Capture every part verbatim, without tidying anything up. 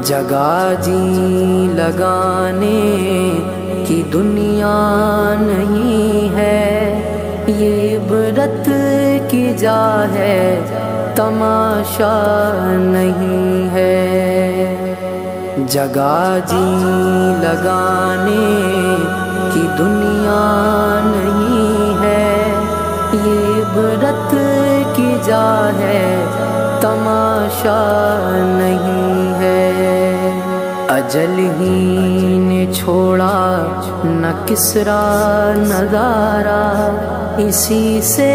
جگہ جی لگانے کی دنیا نہیں ہے، یہ عبرت کی جا ہے، تماشا نہیں ہے۔ جگہ جی لگانے کی دنیا نہیں ہے، یہ عبرت کی جا ہے، تماشا نہیں ہے۔ اجل ہی نے چھوڑا نہ کسرا نہ دارا، اسی سے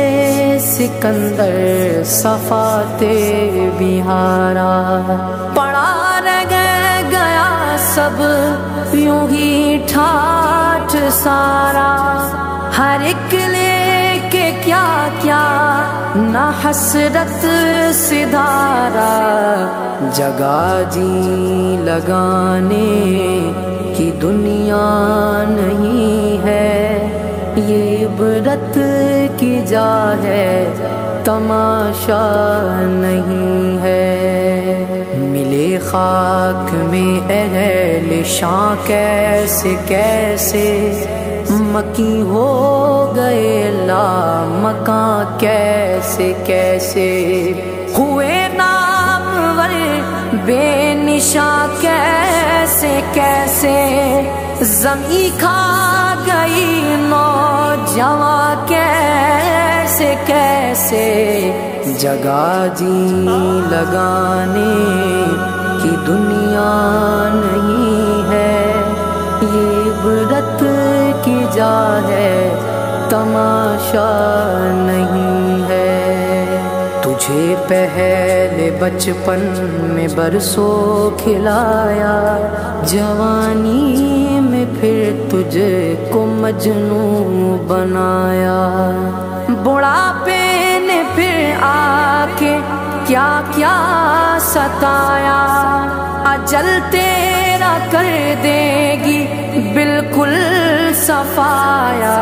سکندر صفاتے بہارا۔ پڑا رہ گیا سب یوں ہی ٹھاٹھ سارا، ہر ایک لے کے کیا کیا نہ حسرت سدھارا۔ جگہ جی لگانے کی دنیا نہیں ہے، یہ عبرت کی جا ہے، تماشا نہیں ہے۔ ملے خاک میں اہل شاں کیسے کیسے، مکی ہو گئے لا مکاں کیسے کیسے، ہوئے نامور بے نشاں کیسے کیسے، زمین کھا گئی نوجواں کیسے کیسے۔ جگہ جی لگانے کی دنیا نہیں ہے، یہ عبرت کی جا ہے، تماشا نہیں ہے۔ تجھے پہلے بچپن میں برسوں کھلایا، جوانی میں پھر تجھ کو مجنوں بنایا، بڑھاپے نے پھر آ کے کیا کیا ستایا، اجل تیرا کر دے گی بالکل صفایا۔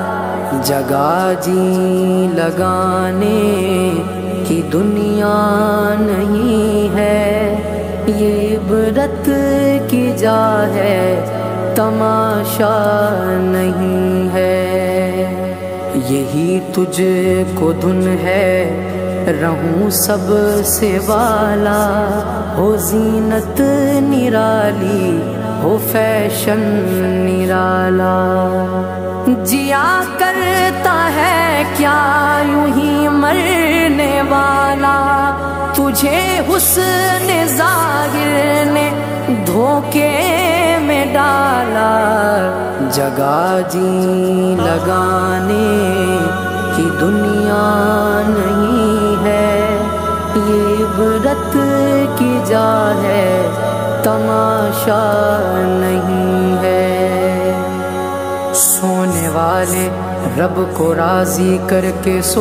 جگہ جی لگانے کی دنیا نہیں ہے، یہ عبرت کی جا ہے، تماشا نہیں ہے۔ یہی تجھ کو دھن ہے رہوں سب سے والا، ہو زینت نرالی ہو فیشن نرالا، جیا کرتا ہے کیا یوں ہی مرنے والا، تجھے حسن ظاہر نے دھوکے میں ڈالا۔ جگہ جی لگانے کی دنیا نہیں ہے، یہ عبرت کی جا ہے، تماشا نہیں ہے۔ سونے والے رب کو راضی کر کے سو،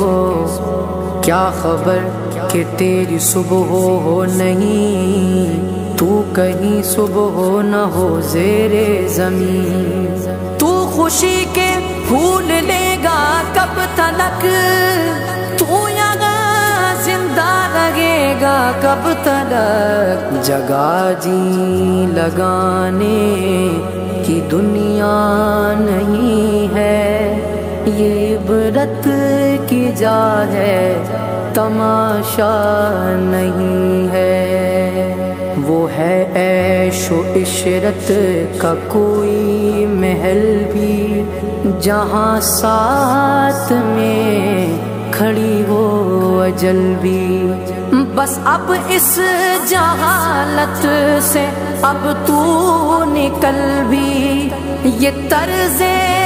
کیا خبر کہ تیری صبح ہو نہیں، تو کہیں صبح ہو نہ ہو زیر زمین۔ تو خوشی کے پھول لے گا کب تلک، تو یہاں زندہ رہے گا کب تلک۔ جگہ جی لگانے کی دنیا نہیں ہے، یہ عبرت کی جا ہے، تماشا نہیں ہے۔ وہ ہے عیش و عشرت کا کوئی محل بھی، جہاں ساتھ میں کھڑی ہو اجل بھی، بس اب اس جہالت سے اب تو نکل بھی، یہ طرز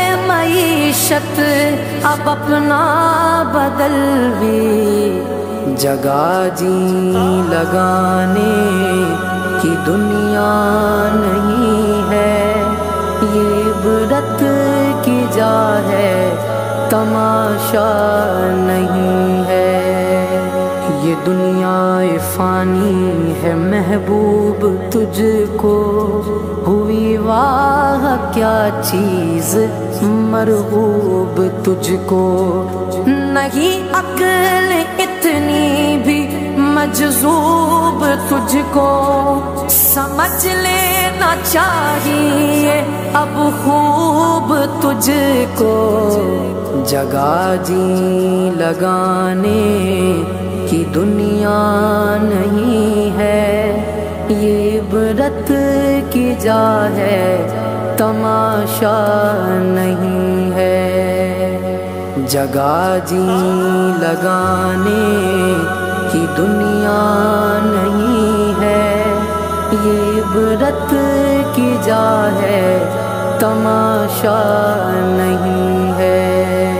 معیشت اب اپنا بدل بھی۔ جگہ جی لگانے کی دنیا نہیں ہے، یہ عبرت کی جا ہے، تماشا نہیں ہے۔ یہ دنیا فانی ہے محبوب تجھ کو، ہوئی واہ کیا چیز مرغوب تجھ کو، نہیں عقل اتنی بھی مجذوب تجھ کو، سمجھ لینا چاہیے اب خوب تجھ کو، جگہ جی لگانے کی دنیا نہیں ہے، یہ عبرت کی جا ہے تماشا نہیں ہے، جگہ جی لگانے کی دنیا نہیں ہے، یہ عبرت کی جا ہے تماشا نہیں ہے۔